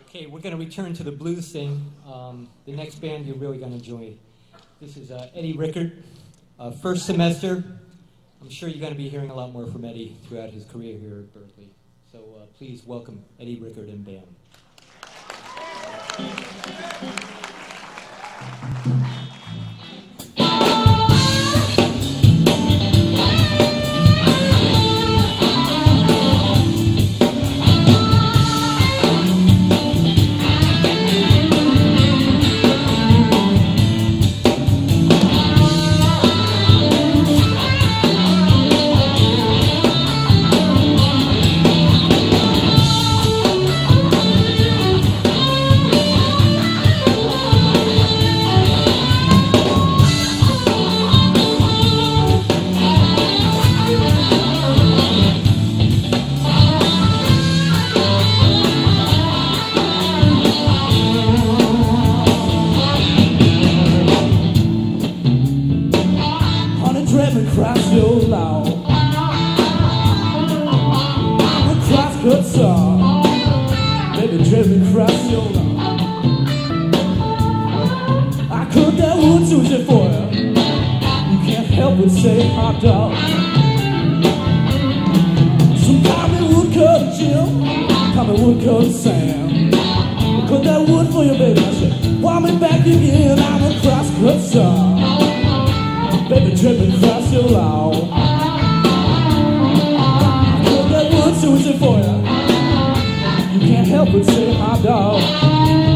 Okay, we're going to return to the blues thing. The next band you're really going to enjoy. This is Eddie Rickert, first semester. I'm sure you're going to be hearing a lot more from Eddie throughout his career here at Berklee. So please welcome Eddie Rickert and band. Across your lawn, I'm a crosscut song, baby, driven across your lawn. I cut that wood Tuesday for you. You can't help but say hot dog. Some call me woodcut Jim, call me woodcut Sam. I cut that wood for you, baby. I said, want me back again? I'm a crosscut song, baby, dripping across your lawn. I cut that wood Tuesday for you. You can't help but say hot dog.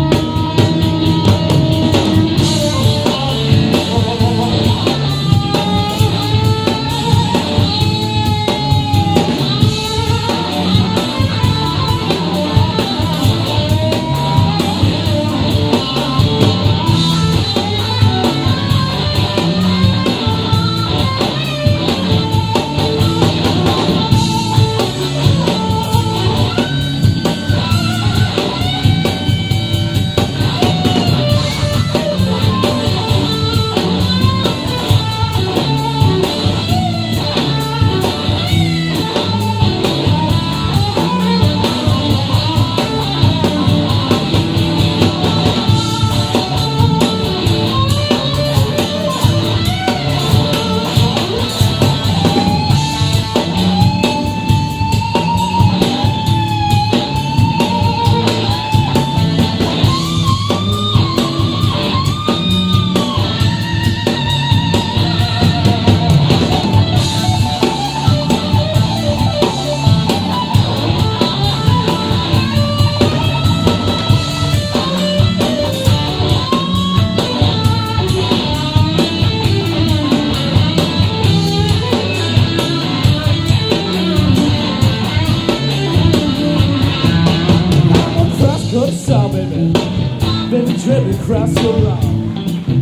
Baby, dripping across your lawn.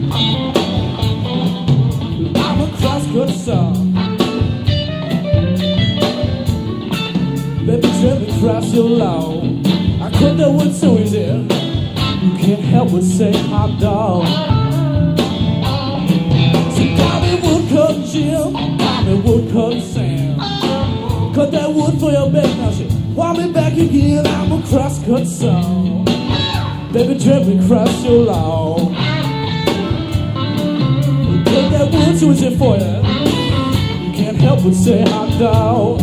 I'm a crosscut song, baby, dripping across your lawn. I cut that wood so easy, you can't help but say hot dog. So call me woodcut Jim, call me woodcut Sam. Cut that wood for your baby. Now she want me back again. I'm a crosscut song, baby, dripping across your lawn. Cut that wood Tuesday for you. You can't help but say hot dog.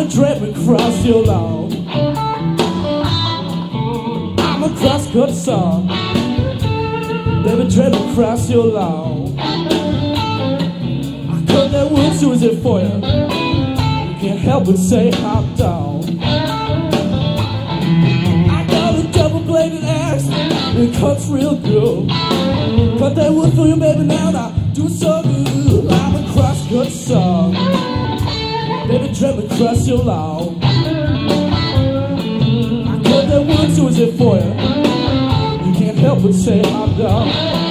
Baby, drag me across your lawn. I'm a crosscut song. Baby, drag me across your lawn. I cut that wood so easy for you. You can't help but say hop down. I got a double-bladed axe. It cuts real good. Cut that wood for you, baby, now do it so good. I'm a crosscut song. Baby, drag me across your lawn. I cut that wood so easy for you. You can't help but say hop down.